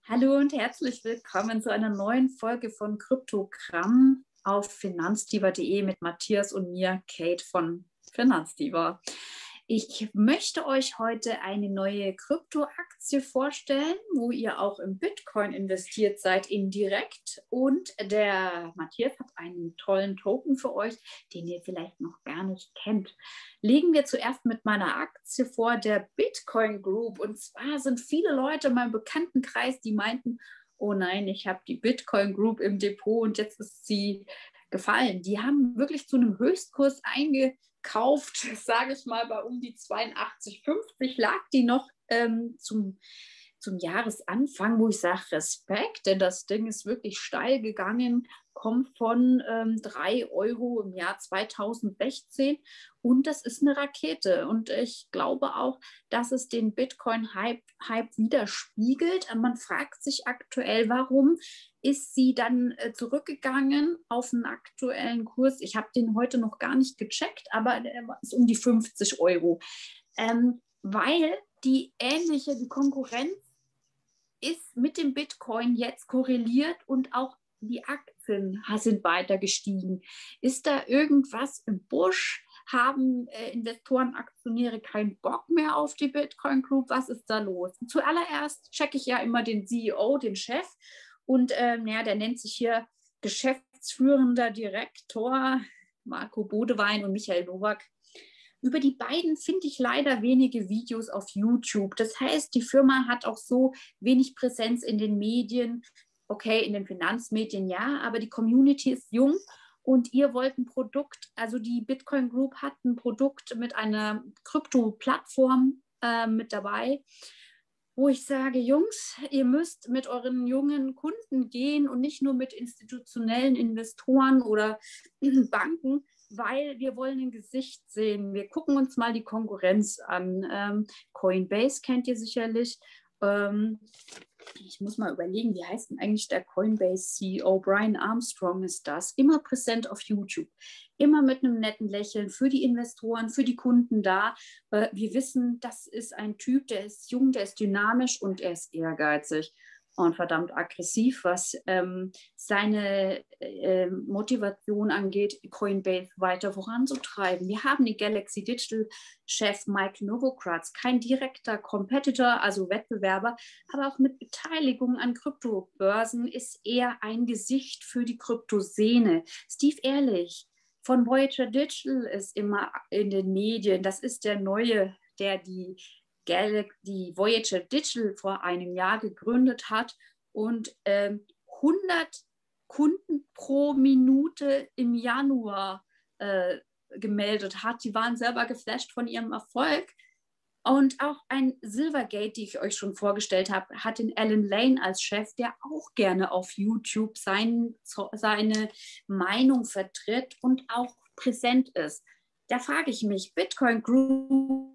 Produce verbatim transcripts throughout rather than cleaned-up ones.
Hallo und herzlich willkommen zu einer neuen Folge von Kryptogramm auf finanzdiva punkt de mit Matthias und mir, Kate von Finanzdiva. Ich möchte euch heute eine neue Kryptoaktie vorstellen, wo ihr auch im Bitcoin investiert seid, indirekt. Und der Matthias hat einen tollen Token für euch, den ihr vielleicht noch gar nicht kennt. Legen wir zuerst mit meiner Aktie vor, der Bitcoin Group. Und zwar sind viele Leute in meinem Bekanntenkreis, die meinten, oh nein, ich habe die Bitcoin Group im Depot und jetzt ist sie gefallen. Die haben wirklich zu einem Höchstkurs eingekauft, sage ich mal, bei um die zweiundachtzig fünfzig lag die noch ähm, zum, zum Jahresanfang, wo ich sage, Respekt, denn das Ding ist wirklich steil gegangen, kommt von ähm, drei Euro im Jahr zweitausendsechzehn und das ist eine Rakete. Und ich glaube auch, dass es den Bitcoin-Hype Hype widerspiegelt. Man fragt sich aktuell, warum ist sie dann äh, zurückgegangen auf einen aktuellen Kurs. Ich habe den heute noch gar nicht gecheckt, aber der ist um die fünfzig Euro. Ähm, weil die ähnliche, die Konkurrenz ist mit dem Bitcoin jetzt korreliert und auch die Aktien sind weiter gestiegen. Ist da irgendwas im Busch? Haben äh, Investoren, Aktionäre keinen Bock mehr auf die Bitcoin Group? Was ist da los? Zuallererst checke ich ja immer den C E O, den Chef. Und ähm, ja, der nennt sich hier geschäftsführender Direktor Marco Bodewein und Michael Nowak. Über die beiden finde ich leider wenige Videos auf YouTube. Das heißt, die Firma hat auch so wenig Präsenz in den Medien. Okay, in den Finanzmedien ja, aber die Community ist jung und ihr wollt ein Produkt, also die Bitcoin Group hat ein Produkt mit einer Krypto-Plattform äh, mit dabei, wo ich sage, Jungs, ihr müsst mit euren jungen Kunden gehen und nicht nur mit institutionellen Investoren oder Banken, weil wir wollen ein Gesicht sehen. Wir gucken uns mal die Konkurrenz an. Ähm, Coinbase kennt ihr sicherlich. Ähm, ich muss mal überlegen, wie heißt denn eigentlich der Coinbase-C E O? Brian Armstrong ist das. Immer präsent auf YouTube. Immer mit einem netten Lächeln für die Investoren, für die Kunden da. Äh, wir wissen, das ist ein Typ, der ist jung, der ist dynamisch und er ist ehrgeizig und verdammt aggressiv, was ähm, seine äh, Motivation angeht, Coinbase weiter voranzutreiben. Wir haben den Galaxy Digital Chef Mike Novogratz, kein direkter Competitor, also Wettbewerber, aber auch mit Beteiligung an Kryptobörsen ist er ein Gesicht für die Kryptoszene. Steve Ehrlich von Voyager Digital ist immer in den Medien. Das ist der Neue, der die die Voyager Digital vor einem Jahr gegründet hat und ähm, hundert Kunden pro Minute im Januar äh, gemeldet hat. Die waren selber geflasht von ihrem Erfolg. Und auch ein Silvergate, die ich euch schon vorgestellt habe, hat den Alan Lane als Chef, der auch gerne auf YouTube sein, seine Meinung vertritt und auch präsent ist. Da frage ich mich, Bitcoin Group,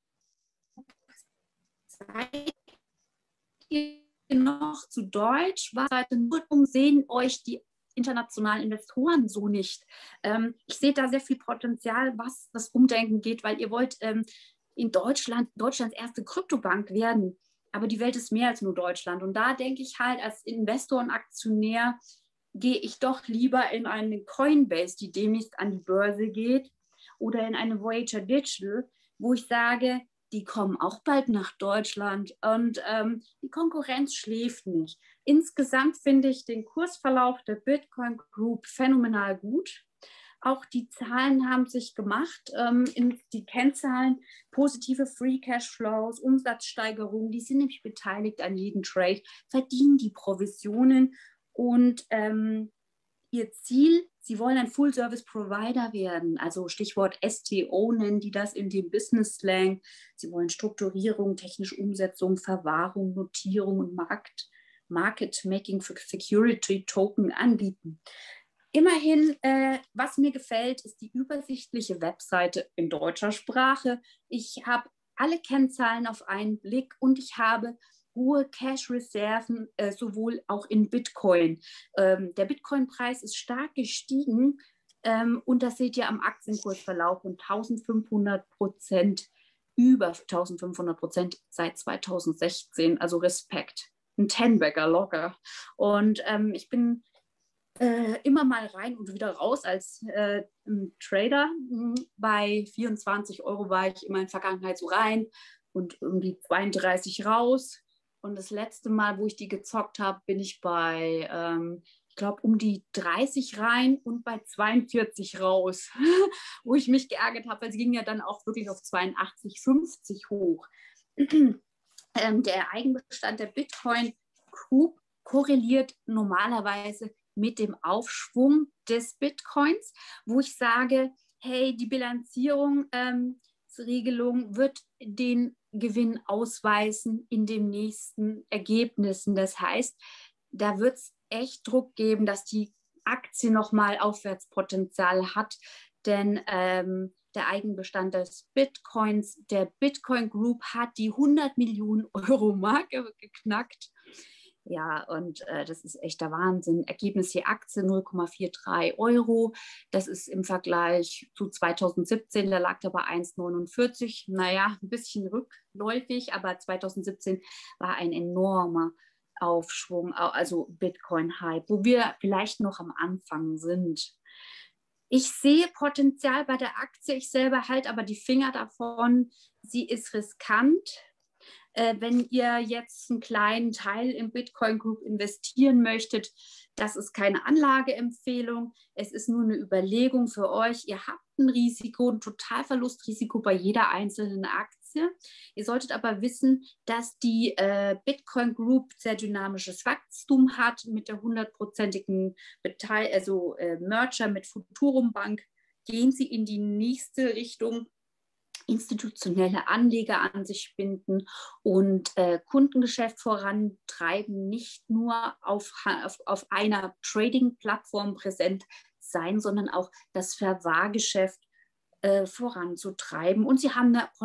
seid ihr noch zu deutsch? Was seid ihr nur um, sehen euch die internationalen Investoren so nicht? Ähm, ich sehe da sehr viel Potenzial, was das Umdenken geht, weil ihr wollt ähm, in Deutschland, Deutschlands erste Kryptobank werden. Aber die Welt ist mehr als nur Deutschland. Und da denke ich halt, als Investor und Aktionär gehe ich doch lieber in eine Coinbase, die demnächst an die Börse geht, oder in eine Voyager Digital, wo ich sage, die kommen auch bald nach Deutschland und ähm, die Konkurrenz schläft nicht. Insgesamt finde ich den Kursverlauf der Bitcoin Group phänomenal gut. Auch die Zahlen haben sich gemacht, ähm, in die Kennzahlen, positive Free Cash Flows, Umsatzsteigerungen, die sind nämlich beteiligt an jedem Trade, verdienen die Provisionen und ähm, ihr Ziel, sie wollen ein Full-Service-Provider werden, also Stichwort S T O nennen die das in dem Business-Slang. Sie wollen Strukturierung, technische Umsetzung, Verwahrung, Notierung und Markt, Market-Making für Security-Token anbieten. Immerhin, äh, was mir gefällt, ist die übersichtliche Webseite in deutscher Sprache. Ich habe alle Kennzahlen auf einen Blick und ich habe hohe Cash-Reserven, äh, sowohl auch in Bitcoin. Ähm, der Bitcoin-Preis ist stark gestiegen ähm, und das seht ihr am Aktienkursverlauf und eintausendfünfhundert Prozent, über eintausendfünfhundert Prozent seit zweitausendsechzehn, also Respekt. ein Ten-Bagger locker. Und ähm, ich bin äh, immer mal rein und wieder raus als äh, Trader. Bei vierundzwanzig Euro war ich immer in der Vergangenheit so rein und um die zweiunddreißig raus. Und das letzte Mal, wo ich die gezockt habe, bin ich bei, ähm, ich glaube, um die dreißig rein und bei zweiundvierzig raus, wo ich mich geärgert habe, weil sie ging ja dann auch wirklich auf zweiundachtzig, fünfzig hoch. ähm, der Eigenbestand der Bitcoin Group korreliert normalerweise mit dem Aufschwung des Bitcoins, wo ich sage, hey, die Bilanzierung, ähm, Regelung wird den Gewinn ausweisen in den nächsten Ergebnissen. Das heißt, da wird es echt Druck geben, dass die Aktie nochmal Aufwärtspotenzial hat, denn ähm, der Eigenbestand des Bitcoins, der Bitcoin Group hat die hundert Millionen Euro Marke geknackt. Ja, und äh, das ist echter Wahnsinn. Ergebnis je Aktie null Komma dreiundvierzig Euro. Das ist im Vergleich zu zweitausendsiebzehn, da lag er bei eins Komma neunundvierzig. Naja, ein bisschen rückläufig, aber zweitausendsiebzehn war ein enormer Aufschwung, also Bitcoin-Hype, wo wir vielleicht noch am Anfang sind. Ich sehe Potenzial bei der Aktie, ich selber halte aber die Finger davon. Sie ist riskant. Äh, wenn ihr jetzt einen kleinen Teil im Bitcoin Group investieren möchtet, das ist keine Anlageempfehlung. Es ist nur eine Überlegung für euch. Ihr habt ein Risiko, ein Totalverlustrisiko bei jeder einzelnen Aktie. Ihr solltet aber wissen, dass die äh, Bitcoin Group sehr dynamisches Wachstum hat mit der hundertprozentigen Beteil also äh, Merger mit Futurum Bank. Gehen sie in die nächste Richtung, institutionelle Anleger an sich binden und äh, Kundengeschäft vorantreiben, nicht nur auf, auf, auf einer Trading-Plattform präsent sein, sondern auch das Verwahrgeschäft äh, voranzutreiben. Und sie haben eine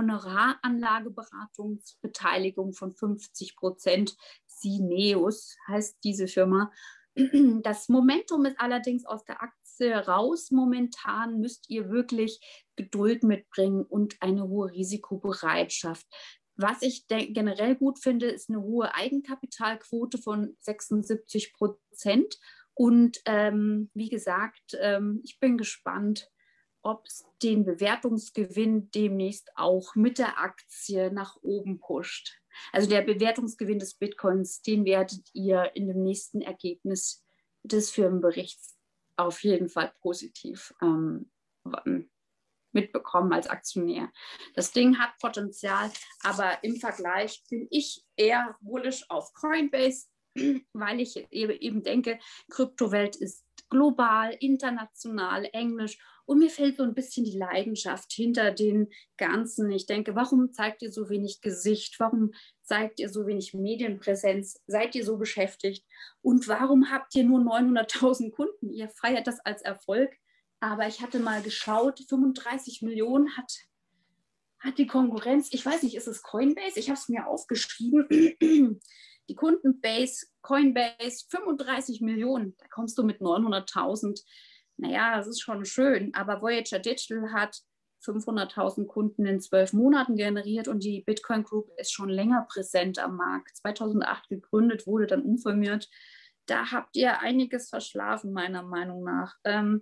Honoraranlageberatungsbeteiligung von fünfzig Prozent. Syneos heißt diese Firma. Das Momentum ist allerdings aus der Aktie raus. Momentan müsst ihr wirklich Geduld mitbringen und eine hohe Risikobereitschaft. Was ich generell gut finde, ist eine hohe Eigenkapitalquote von sechsundsiebzig Prozent. Und ähm, wie gesagt, ähm, ich bin gespannt, ob es den Bewertungsgewinn demnächst auch mit der Aktie nach oben pusht. Also der Bewertungsgewinn des Bitcoins, den werdet ihr in dem nächsten Ergebnis des Firmenberichts auf jeden Fall positiv ähm, mitbekommen als Aktionär. Das Ding hat Potenzial, aber im Vergleich bin ich eher bullish auf Coinbase, weil ich eben denke, Kryptowelt ist global, international, englisch und mir fehlt so ein bisschen die Leidenschaft hinter den Ganzen. Ich denke, warum zeigt ihr so wenig Gesicht? Warum zeigt ihr so wenig Medienpräsenz? Seid ihr so beschäftigt? Und warum habt ihr nur neunhunderttausend Kunden? Ihr feiert das als Erfolg, aber ich hatte mal geschaut, fünfunddreißig Millionen hat, hat die Konkurrenz. Ich weiß nicht, ist es Coinbase? Ich habe es mir aufgeschrieben. Die Kundenbase, Coinbase, fünfunddreißig Millionen. Da kommst du mit neunhunderttausend. Naja, das ist schon schön. Aber Voyager Digital hat fünfhunderttausend Kunden in zwölf Monaten generiert und die Bitcoin Group ist schon länger präsent am Markt. zweitausendacht gegründet, wurde dann umfirmiert. Da habt ihr einiges verschlafen, meiner Meinung nach. Ähm,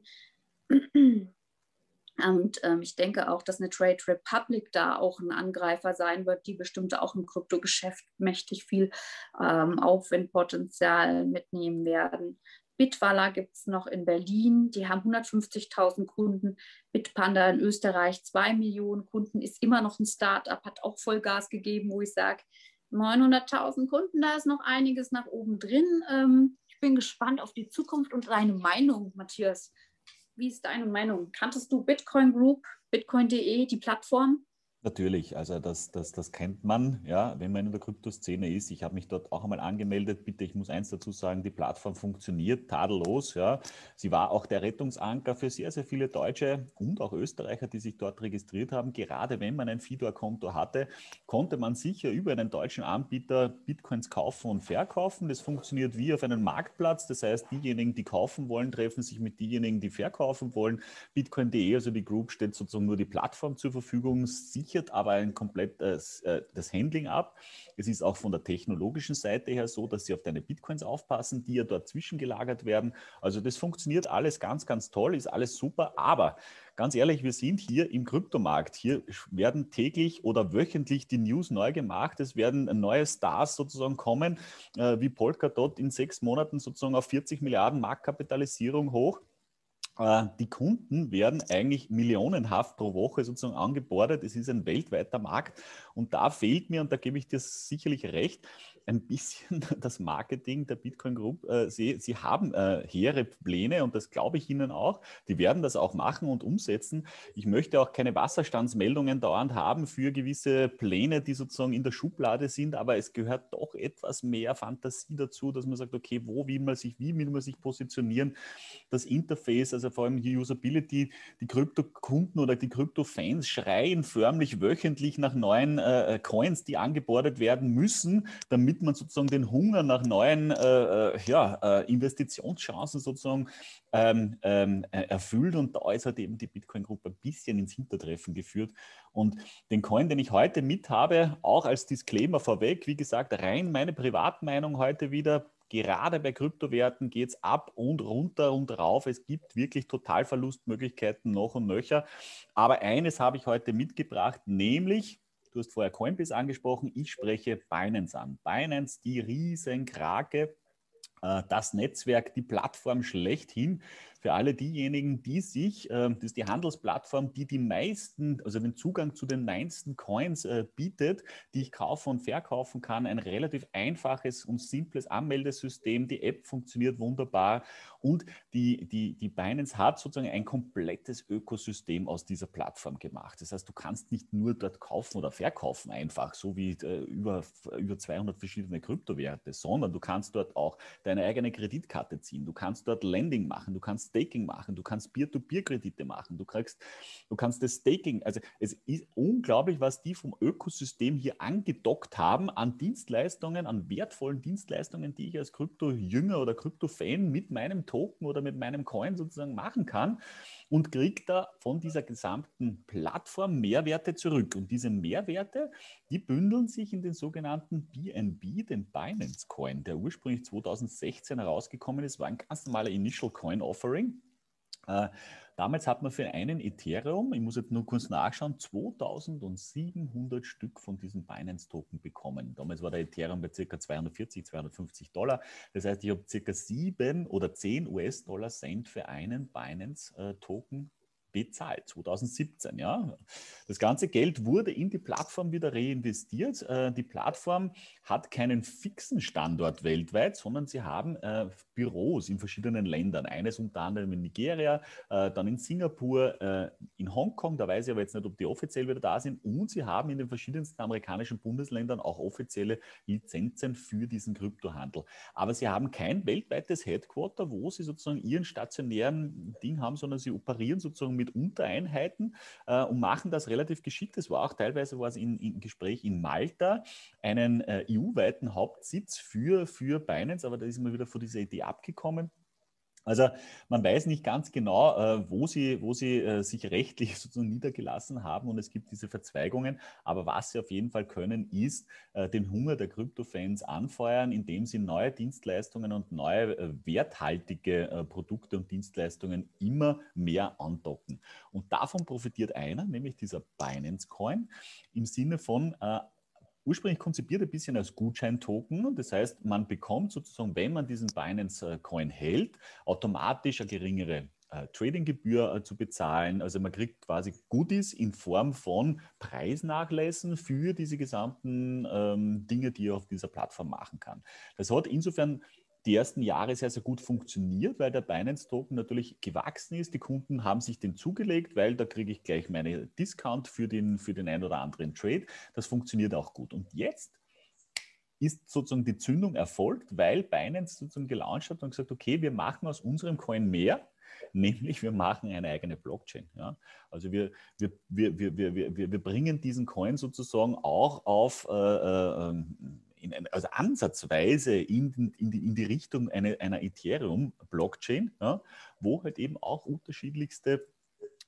Und ähm, ich denke auch, dass eine Trade Republic da auch ein Angreifer sein wird, die bestimmt auch im Kryptogeschäft mächtig viel ähm, Aufwindpotenzial mitnehmen werden. Bitwala gibt es noch in Berlin, die haben hundertfünfzigtausend Kunden. Bitpanda in Österreich, zwei Millionen Kunden, ist immer noch ein Start-up, hat auch Vollgas gegeben, wo ich sage, neunhunderttausend Kunden, da ist noch einiges nach oben drin. Ähm, ich bin gespannt auf die Zukunft und deine Meinung, Matthias. Wie ist deine Meinung? Kanntest du Bitcoin Group, bitcoin punkt de, die Plattform? Natürlich, also das, das, das kennt man, ja, wenn man in der Kryptoszene ist. Ich habe mich dort auch einmal angemeldet. Bitte, ich muss eins dazu sagen, die Plattform funktioniert tadellos. Ja. Sie war auch der Rettungsanker für sehr, sehr viele Deutsche und auch Österreicher, die sich dort registriert haben. Gerade wenn man ein Fidor-Konto hatte, konnte man sicher über einen deutschen Anbieter Bitcoins kaufen und verkaufen. Das funktioniert wie auf einem Marktplatz. Das heißt, diejenigen, die kaufen wollen, treffen sich mit denjenigen, die verkaufen wollen. bitcoin punkt de, also die Group, stellt sozusagen nur die Plattform zur Verfügung. Sie sichert aber ein komplett äh, das Handling ab. Es ist auch von der technologischen Seite her so, dass sie auf deine Bitcoins aufpassen, die ja dort zwischengelagert werden. Also das funktioniert alles ganz, ganz toll, ist alles super, aber ganz ehrlich, wir sind hier im Kryptomarkt. Hier werden täglich oder wöchentlich die News neu gemacht. Es werden neue Stars sozusagen kommen, äh, wie Polkadot in sechs Monaten sozusagen auf vierzig Milliarden Marktkapitalisierung hoch. Die Kunden werden eigentlich millionenhaft pro Woche sozusagen angebordet. Es ist ein weltweiter Markt und da fehlt mir, und da gebe ich dir sicherlich recht, ein bisschen das Marketing der Bitcoin Group. Sie, sie haben äh, hehre Pläne und das glaube ich Ihnen auch. Die werden das auch machen und umsetzen. Ich möchte auch keine Wasserstandsmeldungen dauernd haben für gewisse Pläne, die sozusagen in der Schublade sind, aber es gehört doch etwas mehr Fantasie dazu, dass man sagt, okay, wo will man sich, wie will man sich positionieren, das Interface, also vor allem die Usability, die Krypto-Kunden oder die Krypto-Fans schreien förmlich wöchentlich nach neuen äh, Coins, die angebordet werden müssen, damit man sozusagen den Hunger nach neuen äh, ja, äh, Investitionschancen sozusagen ähm, ähm, erfüllt. Und da ist halt eben die Bitcoin-Gruppe ein bisschen ins Hintertreffen geführt. Und den Coin, den ich heute mit habe, auch als Disclaimer vorweg, wie gesagt, rein meine Privatmeinung heute wieder. Gerade bei Kryptowerten geht es ab und runter und rauf. Es gibt wirklich Totalverlustmöglichkeiten noch und nöcher. Aber eines habe ich heute mitgebracht, nämlich, du hast vorher Coinbase angesprochen, ich spreche Binance an. Binance, die Riesenkrake, das Netzwerk, die Plattform schlechthin für alle diejenigen, die sich, das ist die Handelsplattform, die die meisten, also den Zugang zu den meisten Coins bietet, die ich kaufen und verkaufen kann. Ein relativ einfaches und simples Anmeldesystem. Die App funktioniert wunderbar und die, die, die Binance hat sozusagen ein komplettes Ökosystem aus dieser Plattform gemacht. Das heißt, du kannst nicht nur dort kaufen oder verkaufen einfach, so wie äh, über, über zweihundert verschiedene Kryptowerte, sondern du kannst dort auch deine eigene Kreditkarte ziehen, du kannst dort Lending machen, du kannst Staking machen, du kannst Peer-to-Peer-Kredite machen, du kriegst, du kannst das Staking, also es ist unglaublich, was die vom Ökosystem hier angedockt haben an Dienstleistungen, an wertvollen Dienstleistungen, die ich als Krypto-Jünger oder Krypto-Fan mit meinem Token oder mit meinem Coin sozusagen machen kann und kriege da von dieser gesamten Plattform Mehrwerte zurück. Und diese Mehrwerte, die bündeln sich in den sogenannten B N B, den Binance Coin, der ursprünglich zweitausendsechzehn herausgekommen ist, war ein ganz normaler Initial Coin Offering. Äh, damals hat man für einen Ethereum, ich muss jetzt nur kurz nachschauen, zweitausendsiebenhundert Stück von diesen Binance-Token bekommen. Damals war der Ethereum bei ca. zweihundertvierzig, zweihundertfünfzig Dollar. Das heißt, ich habe ca. sieben oder zehn U S-Dollar Cent für einen Binance-Token bezahlt, zweitausendsiebzehn. Ja. Das ganze Geld wurde in die Plattform wieder reinvestiert. Äh, die Plattform hat keinen fixen Standort weltweit, sondern sie haben äh, Büros in verschiedenen Ländern. Eines unter anderem in Nigeria, äh, dann in Singapur, äh, in Hongkong, da weiß ich aber jetzt nicht, ob die offiziell wieder da sind. Und sie haben in den verschiedensten amerikanischen Bundesländern auch offizielle Lizenzen für diesen Kryptohandel. Aber sie haben kein weltweites Headquarter, wo sie sozusagen ihren stationären Ding haben, sondern sie operieren sozusagen mit Untereinheiten äh, und machen das relativ geschickt. Es war auch teilweise war es in, in Gespräch in Malta, einen äh, E U-weiten Hauptsitz für, für Binance, aber da ist man wieder von dieser Idee abgekommen. Also man weiß nicht ganz genau, äh, wo sie, wo sie äh, sich rechtlich sozusagen niedergelassen haben und es gibt diese Verzweigungen. Aber was sie auf jeden Fall können, ist äh, den Hunger der Krypto-Fans anfeuern, indem sie neue Dienstleistungen und neue äh, werthaltige äh, Produkte und Dienstleistungen immer mehr andocken. Und davon profitiert einer, nämlich dieser Binance Coin, im Sinne von äh, ursprünglich konzipiert ein bisschen als Gutscheintoken. Das heißt, man bekommt sozusagen, wenn man diesen Binance-Coin hält, automatisch eine geringere äh, Tradinggebühr äh, zu bezahlen. Also man kriegt quasi Goodies in Form von Preisnachlässen für diese gesamten ähm, Dinge, die er auf dieser Plattform machen kann. Das hat insofern die ersten Jahre sehr, sehr gut funktioniert, weil der Binance-Token natürlich gewachsen ist. Die Kunden haben sich den zugelegt, weil da kriege ich gleich meine Discount für den, für den einen oder anderen Trade. Das funktioniert auch gut. Und jetzt ist sozusagen die Zündung erfolgt, weil Binance sozusagen gelauncht hat und gesagt, okay, wir machen aus unserem Coin mehr, nämlich wir machen eine eigene Blockchain. Ja? Also wir, wir, wir, wir, wir, wir, wir bringen diesen Coin sozusagen auch auf... Äh, äh, In eine, also ansatzweise in, in, die, in die Richtung eine, einer Ethereum-Blockchain, ja, wo halt eben auch unterschiedlichste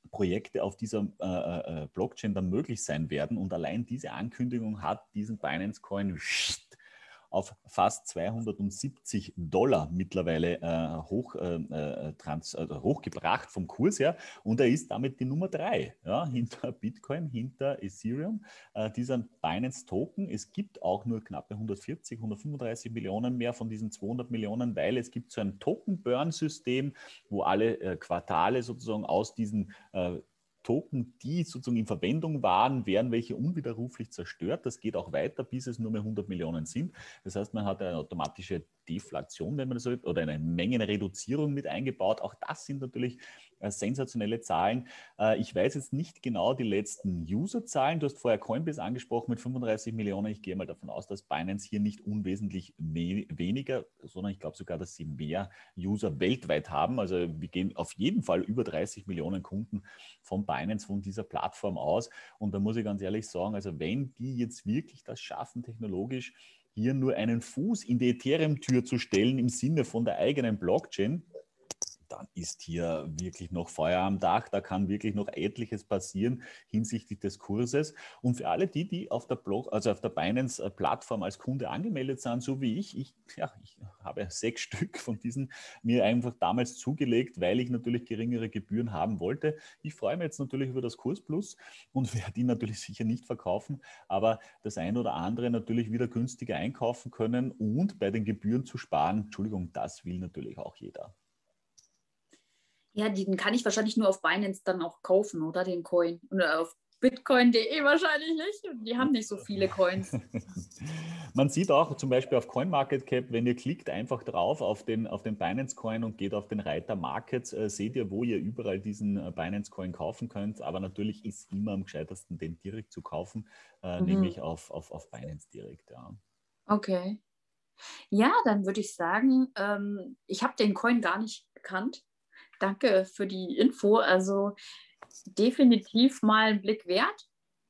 Projekte auf dieser äh, äh, Blockchain dann möglich sein werden. Und allein diese Ankündigung hat diesen Binance Coin auf fast zweihundertsiebzig Dollar mittlerweile äh, hoch, äh, trans, äh, hochgebracht vom Kurs her. Und er ist damit die Nummer drei, ja, hinter Bitcoin, hinter Ethereum. Äh, dieser Binance-Token, es gibt auch nur knappe hundertvierzig, hundertfünfunddreißig Millionen mehr von diesen zweihundert Millionen, weil es gibt so ein Token-Burn-System, wo alle äh, Quartale sozusagen aus diesen äh, Token, die sozusagen in Verwendung waren, werden welche unwiderruflich zerstört. Das geht auch weiter, bis es nur mehr hundert Millionen sind. Das heißt, man hat eine automatische Deflation, wenn man das so will, oder eine Mengenreduzierung mit eingebaut. Auch das sind natürlich äh, sensationelle Zahlen. Äh, ich weiß jetzt nicht genau die letzten User-Zahlen. Du hast vorher Coinbase angesprochen mit fünfunddreißig Millionen. Ich gehe mal davon aus, dass Binance hier nicht unwesentlich we weniger, sondern ich glaube sogar, dass sie mehr User weltweit haben. Also wir gehen auf jeden Fall über dreißig Millionen Kunden von Binance, von dieser Plattform aus. Und da muss ich ganz ehrlich sagen, also wenn die jetzt wirklich das schaffen, technologisch hier nur einen Fuß in die Ethereum-Tür zu stellen im Sinne von der eigenen Blockchain, dann ist hier wirklich noch Feuer am Dach. Da kann wirklich noch etliches passieren hinsichtlich des Kurses. Und für alle die, die auf der Blog, also auf der Binance-Plattform als Kunde angemeldet sind, so wie ich, ich, ja, ich habe sechs Stück von diesen mir einfach damals zugelegt, weil ich natürlich geringere Gebühren haben wollte. Ich freue mich jetzt natürlich über das Kursplus und werde ihn natürlich sicher nicht verkaufen, aber das ein oder andere natürlich wieder günstiger einkaufen können und bei den Gebühren zu sparen. Entschuldigung, das will natürlich auch jeder. Ja, den kann ich wahrscheinlich nur auf Binance dann auch kaufen, oder den Coin? Oder auf bitcoin punkt de wahrscheinlich nicht. Die haben nicht so viele Coins. Man sieht auch zum Beispiel auf CoinMarketCap, wenn ihr klickt einfach drauf auf den, auf den Binance Coin und geht auf den Reiter Markets, äh, seht ihr, wo ihr überall diesen äh, Binance Coin kaufen könnt. Aber natürlich ist immer am gescheitersten, den direkt zu kaufen, äh, mhm. nämlich auf, auf, auf Binance direkt. Ja. Okay. Ja, dann würde ich sagen, ähm, ich habe den Coin gar nicht gekannt. Danke für die Info. Also definitiv mal einen Blick wert.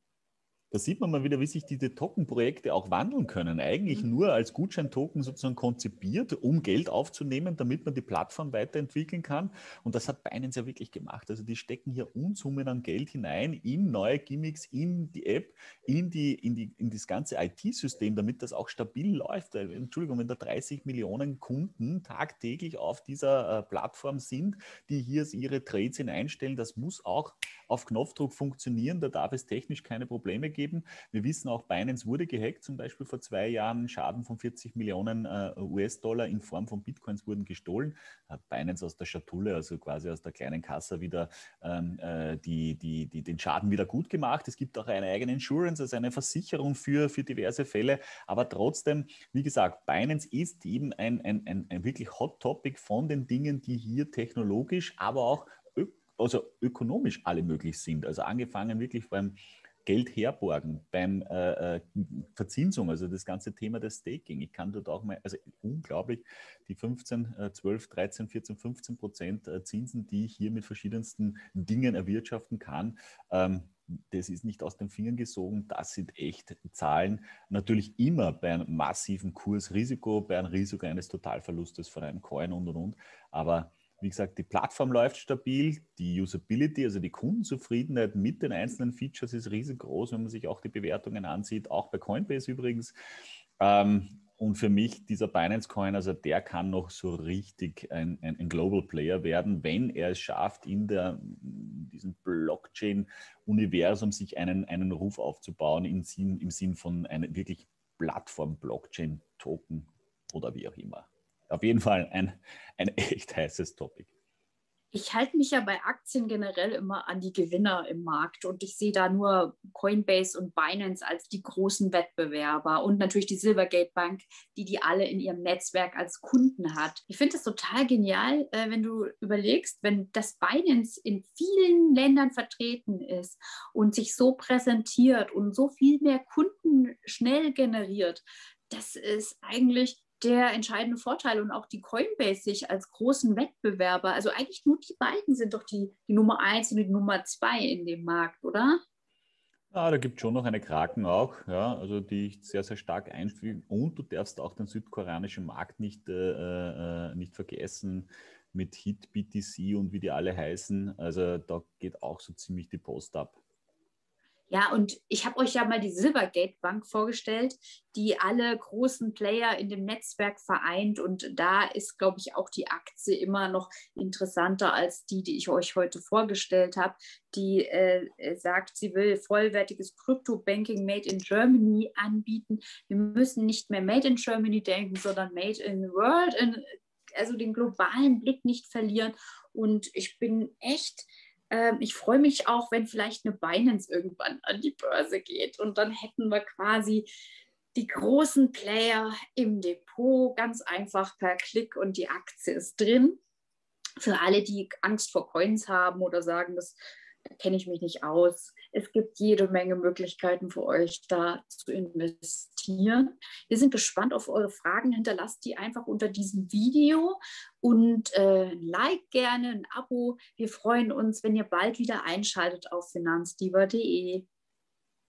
Da sieht man mal wieder, wie sich diese Token-Projekte auch wandeln können. Eigentlich nur als Gutscheintoken sozusagen konzipiert, um Geld aufzunehmen, damit man die Plattform weiterentwickeln kann. Und das hat Binance ja wirklich gemacht. Also die stecken hier Unsummen an Geld hinein in neue Gimmicks, in die App, in, die, in, die, in das ganze I T-System, damit das auch stabil läuft. Entschuldigung, wenn da dreißig Millionen Kunden tagtäglich auf dieser äh, Plattform sind, die hier ihre Trades hineinstellen, das muss auch auf Knopfdruck funktionieren. Da darf es technisch keine Probleme geben. Geben. Wir wissen auch, Binance wurde gehackt, zum Beispiel vor zwei Jahren. Schaden von vierzig Millionen äh, U S-Dollar in Form von Bitcoins wurden gestohlen. Hat Binance aus der Schatulle, also quasi aus der kleinen Kasse wieder ähm, äh, die, die, die, den Schaden wieder gut gemacht. Es gibt auch eine eigene Insurance, also eine Versicherung für, für diverse Fälle. Aber trotzdem, wie gesagt, Binance ist eben ein, ein, ein, ein wirklich Hot Topic von den Dingen, die hier technologisch, aber auch ö also ökonomisch alle möglich sind. Also angefangen wirklich beim Geld herborgen, beim äh, Verzinsung, also das ganze Thema des Staking. Ich kann dort auch mal, also unglaublich, die fünfzehn, zwölf, dreizehn, vierzehn, fünfzehn Prozent Zinsen, die ich hier mit verschiedensten Dingen erwirtschaften kann, ähm, das ist nicht aus den Fingern gesogen, das sind echt Zahlen. Natürlich immer bei einem massiven Kursrisiko, bei einem Risiko eines Totalverlustes von einem Coin und und und, aber wie gesagt, die Plattform läuft stabil, die Usability, also die Kundenzufriedenheit mit den einzelnen Features ist riesengroß, wenn man sich auch die Bewertungen ansieht, auch bei Coinbase übrigens. Ähm, und für mich dieser Binance Coin, also der kann noch so richtig ein, ein, ein Global Player werden, wenn er es schafft, in, der, in diesem Blockchain-Universum sich einen, einen Ruf aufzubauen im Sinn, im Sinn von einem wirklich Plattform-Blockchain-Token oder wie auch immer. Auf jeden Fall ein, ein echt heißes Topic. Ich halte mich ja bei Aktien generell immer an die Gewinner im Markt und ich sehe da nur Coinbase und Binance als die großen Wettbewerber und natürlich die Silvergate Bank, die die alle in ihrem Netzwerk als Kunden hat. Ich finde es total genial, wenn du überlegst, wenn das Binance in vielen Ländern vertreten ist und sich so präsentiert und so viel mehr Kunden schnell generiert. Das ist eigentlich der entscheidende Vorteil und auch die Coinbase sich als großen Wettbewerber, also eigentlich nur die beiden sind doch die, die Nummer eins und die Nummer zwei in dem Markt, oder? Ah, da gibt es schon noch eine Kraken auch, ja, also die ich sehr, sehr stark einfüge. Und du darfst auch den südkoreanischen Markt nicht, äh, äh, nicht vergessen mit Hit, B T C und wie die alle heißen. Also da geht auch so ziemlich die Post ab. Ja, und ich habe euch ja mal die Silvergate Bank vorgestellt, die alle großen Player in dem Netzwerk vereint. Und da ist, glaube ich, auch die Aktie immer noch interessanter als die, die ich euch heute vorgestellt habe. Die äh, sagt, sie will vollwertiges Crypto-Banking Made in Germany anbieten. Wir müssen nicht mehr Made in Germany denken, sondern Made in the World, in, also den globalen Blick nicht verlieren. Und ich bin echt ich freue mich auch, wenn vielleicht eine Binance irgendwann an die Börse geht und dann hätten wir quasi die großen Player im Depot, ganz einfach per Klick und die Aktie ist drin. Für alle, die Angst vor Coins haben oder sagen, das da kenne ich mich nicht aus. Es gibt jede Menge Möglichkeiten für euch, da zu investieren. Wir sind gespannt auf eure Fragen. Hinterlasst die einfach unter diesem Video und äh, ein Like gerne, ein Abo. Wir freuen uns, wenn ihr bald wieder einschaltet auf finanzdiva punkt de.